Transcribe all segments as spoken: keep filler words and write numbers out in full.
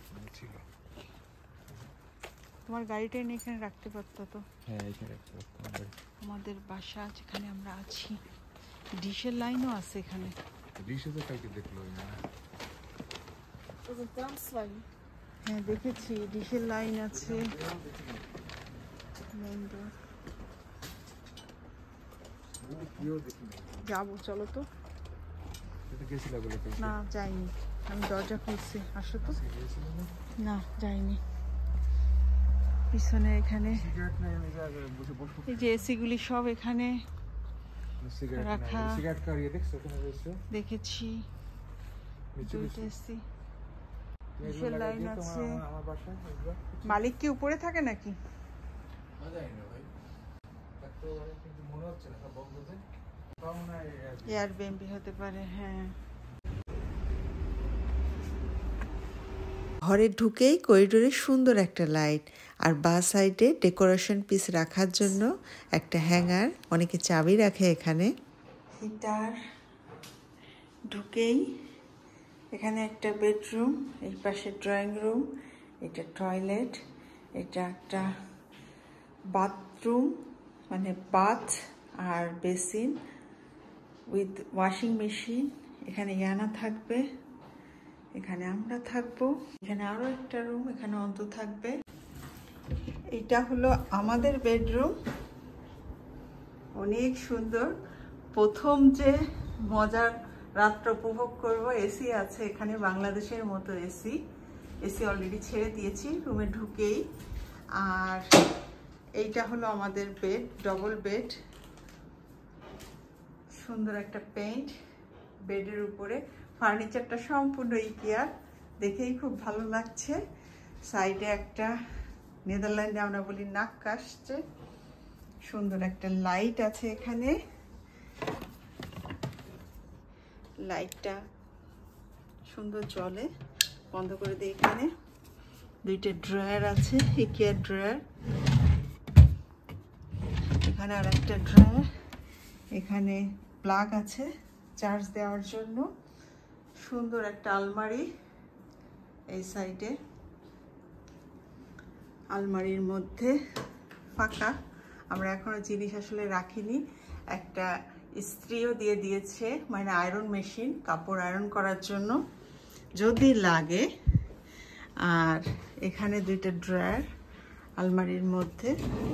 তোমার গাড়িটা এনে এখানে রাখতে পারতো তো। হ্যাঁ এখানে রাখতে পারতাম। আমাদের বাসা যেখানে আমরা আছি, ডিশের লাইনও আছে এখানে। ডিশে তো কালকে দেখলো না। হ্যাঁ দেখেছি, ডিশের লাইন আছে। যাবো চলো তো। না যাইনি, আমি দরজা খুলছি, আসো তো। না যাইনি। পিছনে এখানে এই যে এসি গুলি সব এখানে রাখা দেখেছি। দুইটা এসি, ডিশের লাইন আছে। মালিক কি উপরে থাকে নাকি? এয়ারবিএনবি হতে পারে। হ্যাঁ, ঘরে ঢুকেই করিডোরে সুন্দর একটা লাইট, আর বা সাইডে ডেকোরেশন পিস রাখার জন্য একটা হ্যাঙ্গার, অনেকে চাবি রাখে এখানে। হিটার, ঢুকেই এখানে একটা বেডরুম, এই পাশে ড্রয়িং রুম, এটা টয়লেট, এটা একটা বাথরুম মানে বাথ আর বেসিন উইথ ওয়াশিং মেশিন। এখানে ইয়ানা থাকবে, এখানে আমরা থাকবো। এখানে আরো একটা রুম, এখানে অন্ত থাকবে। এটা হলো আমাদের বেডরুম, অনেক সুন্দর। প্রথম যে মজার রাত্র উপভোগ করব, এসি আছে এখানে, বাংলাদেশের মতো এসি। এসি অলরেডি ছেড়ে দিয়েছি রুমে ঢুকেই। আর এইটা হলো আমাদের বেড, ডবল বেড, সুন্দর একটা পেইন্ট বেডের উপরে। ফার্নিচারটা সম্পূর্ণ ইকিয়া, দেখেই খুব ভালো লাগছে। সাইডে একটা নেদারল্যান্ডে আমরা বলি নাক্কাশছে, সুন্দর একটা লাইট আছে এখানে। লাইটটা সুন্দর জ্বলে, বন্ধ করে দিই। এখানে দুইটা ড্রয়ার আছে, ইকিয়া ড্রয়ার। এখানে আর একটা ড্রয়ার, এখানে প্লাগ আছে চার্জ দেওয়ার জন্য। সুন্দর একটা আলমারি এই সাইডে, আলমারির মধ্যে ফাঁকা, আমরা এখনো জিনিস আসলে রাখিনি। একটা ইস্ত্রিও দিয়ে দিয়েছে, মানে আয়রন মেশিন, কাপড় আয়রন করার জন্য যদি লাগে। আর এখানে দুইটা ড্রয়ার আলমারির মধ্যে।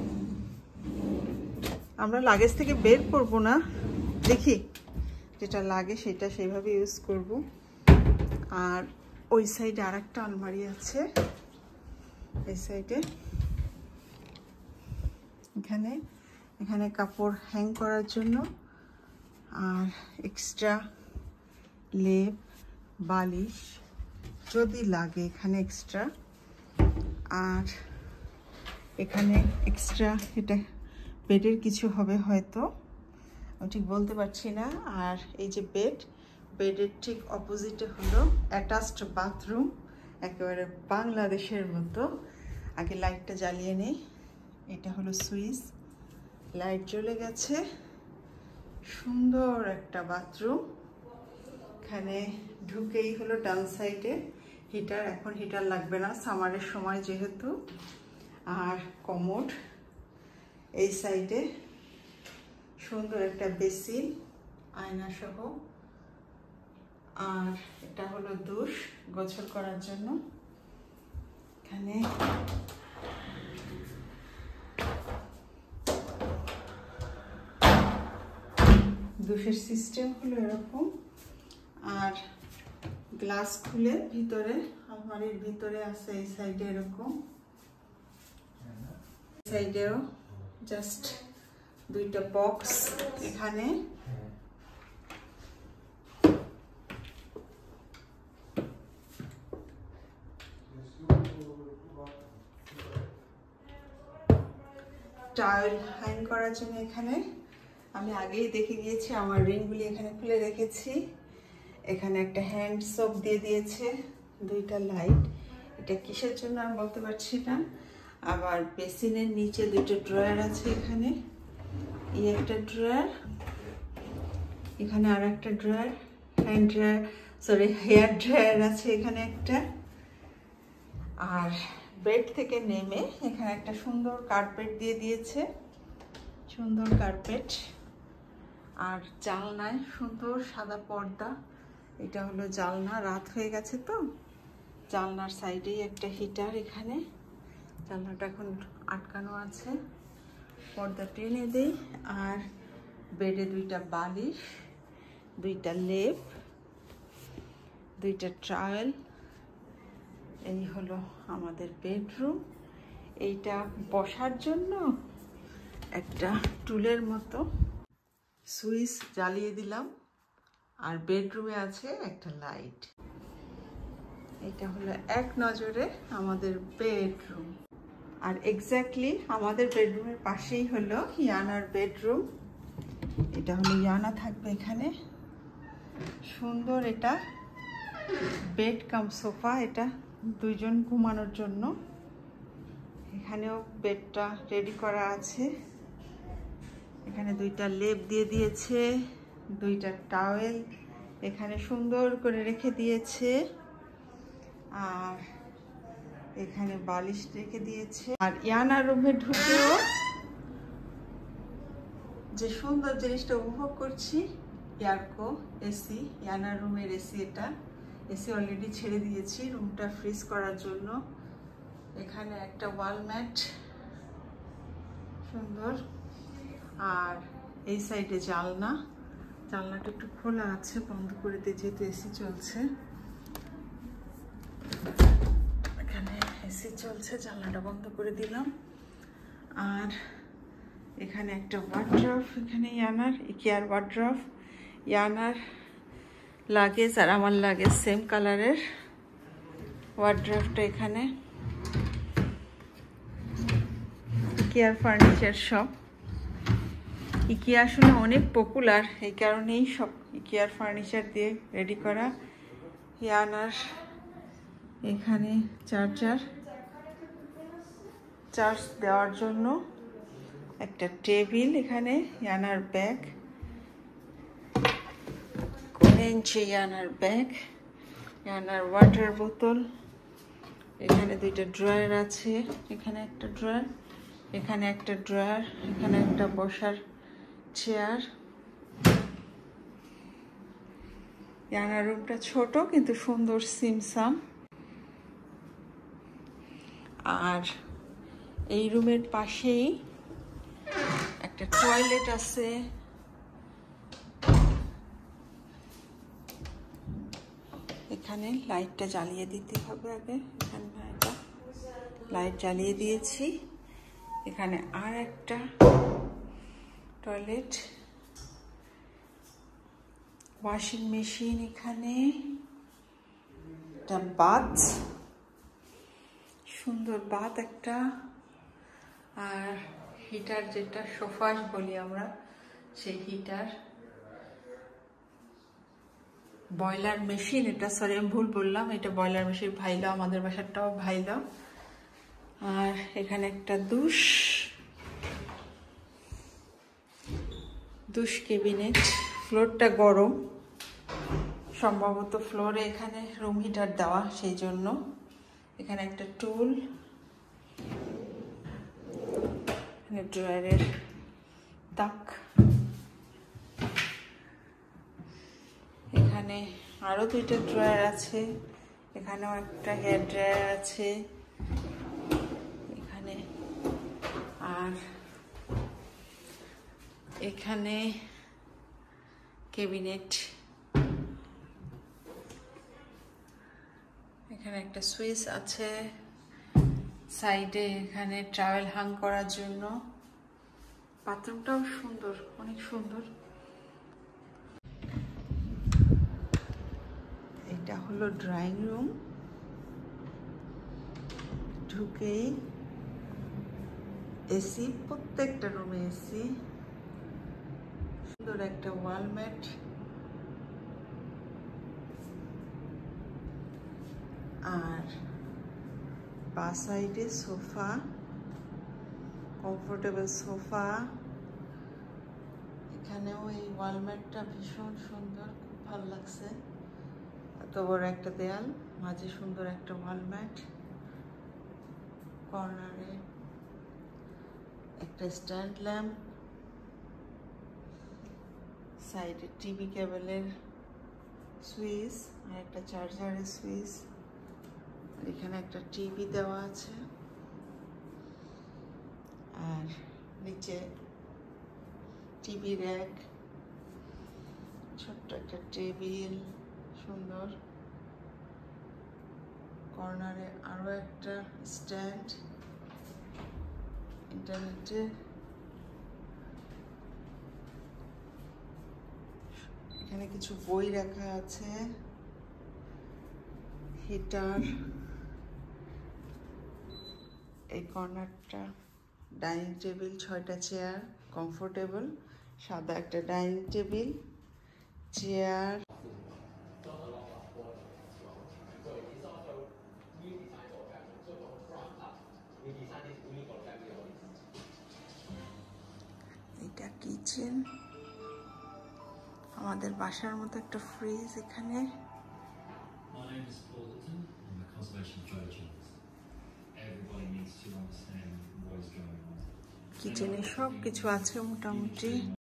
আমরা লাগেজ থেকে বের করব না, দেখি যেটা লাগে সেটা সেইভাবে ইউজ করব। আর ওই সাইডে আর একটা আলমারি আছে, এই সাইডে। এখানে এখানে কাপড় হ্যাং করার জন্য, আর এক্সট্রা লেপ, বালিশ যদি লাগে এখানে এক্সট্রা। আর এখানে এক্সট্রা, এটা বেডের কিছু হবে হয়তো, আমি ঠিক বলতে পারছি না। আর এই যে বেড, বেডের ঠিক অপোজিটে হলো অ্যাটাচড বাথরুম, একেবারে বাংলাদেশের মতো। আগে লাইটটা জ্বালিয়ে নেই, এটা হলো সুইচ, লাইট জ্বলে গেছে। সুন্দর একটা বাথরুম। এখানে ঢুকেই হলো ডান সাইডে হিটার, এখন হিটার লাগবে না সামারের সময় যেহেতু। আর কমোড এই সাইডে, সুন্দর একটা বেসিন আয়না সহ। আর এটা হলো দুশ, গোসল করার জন্য। এখানে দুশের সিস্টেম হলো এরকম। আর গ্লাস খুলে ভিতরে, আলমারির ভিতরে আছে এই সাইডে এরকম, সাইডেও জাস্ট দুইটা বক্স এখানে। টাওয়েল হ্যাং করার জন্য এখানে আমি আগেই দেখে গিয়েছি, আমার রিংগুলি এখানে খুলে রেখেছি। এখানে একটা হ্যান্ড সোপ দিয়ে দিয়েছে, দুইটা লাইট, এটা কিসের জন্য আমি বলতে পারছি না। আবার বেসিনের নিচে দুটো ড্রয়ার আছে, এখানে এই একটা ড্রয়ার, এখানে আর একটা drawer, hand dryer sorry hair dryer আছে এখানে একটা। আর বেড থেকে নেমে এখানে একটা সুন্দর কার্পেট দিয়ে দিয়েছে, সুন্দর কার্পেট। আর জানলায় সুন্দর সাদা পর্দা, এটা হলো জানলা। রাত হয়ে গেছে তো, জানলার সাইডেই একটা হিটার, এখানে জানলাটা এখন আটকানো আছে, পর্দা টেনে দেই। আর বেডে দুইটা বালিশ, দুইটা লেপ, দুইটা ট্রাওয়েল। এই হলো আমাদের বেডরুম। এইটা বসার জন্য একটা টুলের মতো, সুইচ জ্বালিয়ে দিলাম। আর বেডরুমে আছে একটা লাইট। এটা হলো এক নজরে আমাদের বেডরুম। আর এক্স্যাক্টলি আমাদের বেডরুমের পাশেই হলো ইয়ানার বেডরুম। এটা হলো ইয়ানা থাকবে এখানে, সুন্দর। এটা বেড কাম সোফা, এটা দুইজন ঘুমানোর জন্য। এখানেও বেডটা রেডি করা আছে। এখানে দুইটা লেপ দিয়ে দিয়েছে, দুইটা টাওয়েল এখানে সুন্দর করে রেখে দিয়েছে। আর এখানে বালিশ রেখে দিয়েছে। আর ইয়ানা রুমে ঢুকেও যে সুন্দর জিনিসটা উপভোগ করছি, এয়ারকো এসি, ইয়ানা রুমের এসি। এটা এসি অলরেডি ছেড়ে দিয়েছি রুমটা ফ্রিজ করার জন্য। এখানে একটা ওয়াল ম্যাট, সুন্দর। আর এই সাইডে জানলা, জানলাটা একটু খোলা আছে, বন্ধ করে দিয়ে যেহেতু এসি চলছে। এখানে এসি চলছে, জানলাটা বন্ধ করে দিলাম। আর এখানে একটা ওয়ার্ড্রফ, এখানে ইয়ানার ইকিয়ার ওয়ার্ড্রফ, ইয়ানার লাগেজ আর আমার লাগেজ সেম কালারের ওয়ার্ড্রফটা এখানে। ইকিয়ার ফার্নিচার শপ। ইকিয়া আসলে অনেক পপুলার, এই কারণেই সব ইকিয়ার ফার্নিচার দিয়ে রেডি করা। ইয়ানার এখানে চার্জার, চার্জ দেওয়ার জন্য একটা টেবিল, এখানে ইয়ানার ব্যাগ, ইঞ্চি ইয়ানার ব্যাগ, ইয়ানার ওয়াটার বোতল। এখানে দুইটা ড্রয়ার আছে, এখানে একটা ড্রয়ার, এখানে একটা ড্রয়ার, এখানে একটা বসার চেয়ার। ইয়ানার রুমটা ছোট কিন্তু সুন্দর সিমসাম। আর এই রুমের পাশেই একটা টয়লেট আছে। এখানে লাইটটা জ্বালিয়ে দিতে হবে আগে, এখানে এটা লাইট জ্বালিয়ে দিয়েছি। এখানে আর একটা টয়লেট, ওয়াশিং মেশিন, এখানে একটা বাথ, সুন্দর বাথ একটা। আর হিটার, যেটা সোফা বলি আমরা, সেই হিটার। বয়লার মেশিন, এটা সরি আমি ভুল বললাম, এটা বয়লার মেশিন ভাইলা, আমাদের বাসাটাও ভাইলা। আর এখানে একটা দুশ, দুশ ক্যাবিনেট। ফ্লোরটা গরম, সম্ভবত ফ্লোরে এখানে রুম হিটার দেওয়া, সেই জন্য। এখানে একটা টুল, এখানে ড্রয়ারের তাক। এখানে আরো দুইটা ড্রয়ার আছে, এখানেও একটা হেয়ার ড্রায়ার আছে এখানে। আর এখানে ক্যাবিনেট, এখানে একটা সুইচ আছে সাইডে, এখানে ট্রাভেল হ্যাং করার জন্য। বাথরুমটাও সুন্দর, অনেক সুন্দর। এটা হলো ড্রয়িং রুম। ঢুকেই এসি, প্রত্যেকটা রুমে এসি। সুন্দর একটা ওয়ালমেট। আর বা সাইডে সোফা, কমফোর্টেবল সোফা। এখানেও এই ওয়ালমেটটা ভীষণ সুন্দর, খুব ভালো লাগছে। এত বড় একটা দেয়াল, মাঝে সুন্দর একটা ওয়ালমেট। কর্নারে একটা স্ট্যান্ড ল্যাম্প, সাইডে টিভি কেবলের সুইচ আর একটা চার্জারের সুইচ, আর এখানে একটা টিভি দেওয়া আছে, আর নিচে টিভি র্যাক, ছোট্ট একটা টেবিল, সুন্দর। কর্নারে আরো একটা স্ট্যান্ড, ইন্টারনেটে এখানে কিছু বই রাখা আছে, হিটার। এই কর্নারটা ডাইনিং টেবিল, ছয়টা চেয়ার, কমফোর্টেবল, সাদা একটা ডাইনিং টেবিল, চেয়ার। এটা কিচেন, আমাদের বাসার মতো একটা ফ্রিজ এখানে। My name is Paul Hilton. I'm a conservation geologist. Everybody needs to understand what is going on. কিচেনে সব কিছু আছে মোটামুটি।